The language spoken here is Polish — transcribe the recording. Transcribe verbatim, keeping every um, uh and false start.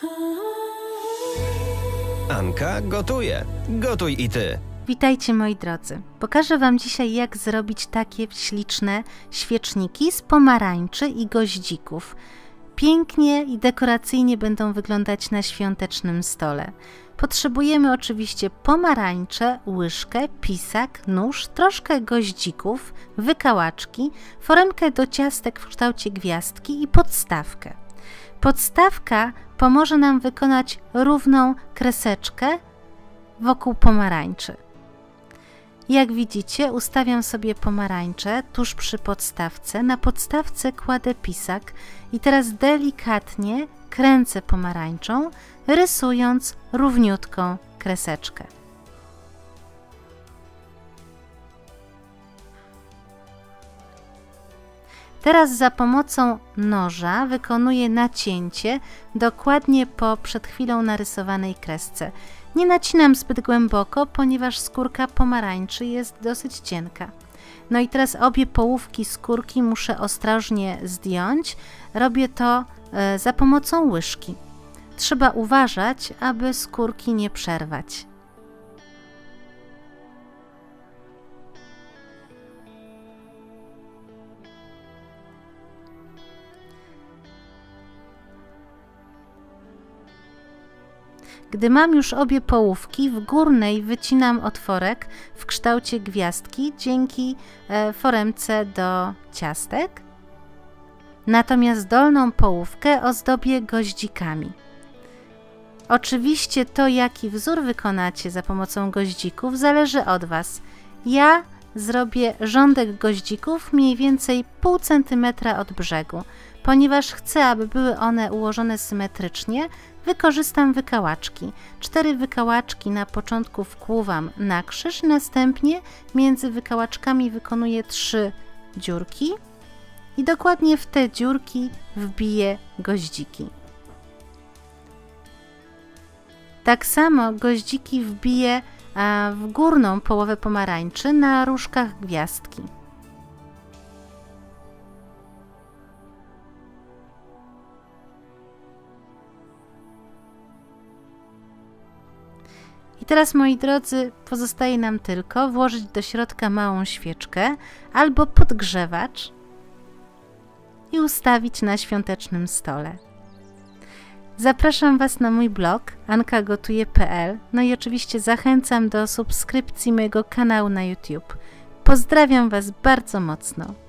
Anka gotuje. Gotuj i ty. Witajcie moi drodzy. Pokażę Wam dzisiaj, jak zrobić takie śliczne świeczniki z pomarańczy i goździków. Pięknie i dekoracyjnie będą wyglądać na świątecznym stole. Potrzebujemy oczywiście pomarańcze, łyżkę, pisak, nóż, troszkę goździków, wykałaczki, foremkę do ciastek w kształcie gwiazdki i podstawkę. Podstawka pomoże nam wykonać równą kreseczkę wokół pomarańczy. Jak widzicie, ustawiam sobie pomarańcze tuż przy podstawce. Na podstawce kładę pisak i teraz delikatnie kręcę pomarańczą, rysując równiutką kreseczkę. Teraz za pomocą noża wykonuję nacięcie dokładnie po przed chwilą narysowanej kresce. Nie nacinam zbyt głęboko, ponieważ skórka pomarańczy jest dosyć cienka. No i teraz obie połówki skórki muszę ostrożnie zdjąć. Robię to za pomocą łyżki. Trzeba uważać, aby skórki nie przerwać. Gdy mam już obie połówki, w górnej wycinam otworek w kształcie gwiazdki dzięki foremce do ciastek. Natomiast dolną połówkę ozdobię goździkami. Oczywiście to, jaki wzór wykonacie za pomocą goździków, zależy od Was. Ja zrobię rządek goździków mniej więcej pół centymetra od brzegu. Ponieważ chcę, aby były one ułożone symetrycznie, wykorzystam wykałaczki. Cztery wykałaczki na początku wkłuwam na krzyż, następnie między wykałaczkami wykonuję trzy dziurki i dokładnie w te dziurki wbiję goździki. Tak samo goździki wbiję w górną połowę pomarańczy na różkach gwiazdki. I teraz, moi drodzy, pozostaje nam tylko włożyć do środka małą świeczkę albo podgrzewacz i ustawić na świątecznym stole. Zapraszam Was na mój blog anka gotuje kropka p l, no i oczywiście zachęcam do subskrypcji mojego kanału na YouTube. Pozdrawiam Was bardzo mocno.